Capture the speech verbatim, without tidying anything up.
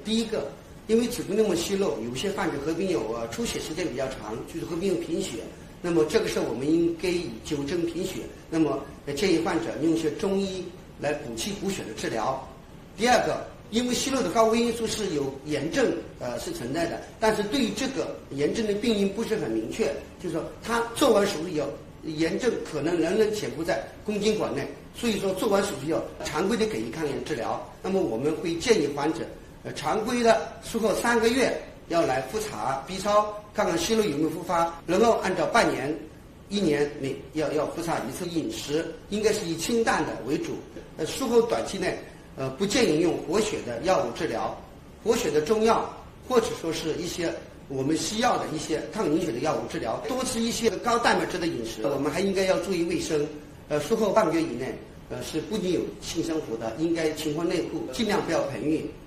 第一个，因为子宫内膜息肉，有些患者合并有呃出血时间比较长，就是合并有贫血。那么这个时候我们应该以纠正贫血，那么建议患者用一些中医来补气补血的治疗。第二个，因为息肉的高危因素是有炎症呃是存在的，但是对于这个炎症的病因不是很明确，就是说他做完手术以后，炎症可能仍然潜伏在宫颈管内，所以说做完手术以后常规的给予抗炎治疗。那么我们会建议患者呃常规的术后三个月要来复查 B 超，看看息肉有没有复发，然后按照半年一年内要要复查一次。饮食应该是以清淡的为主，呃术后短期内呃不建议用活血的药物治疗，活血的中药或者说是一些我们西药的一些抗凝血的药物治疗，多吃一些高蛋白质的饮食。我们还应该要注意卫生，呃术后半个月以内呃是不仅有性生活的，应该勤换内裤，尽量不要盆浴。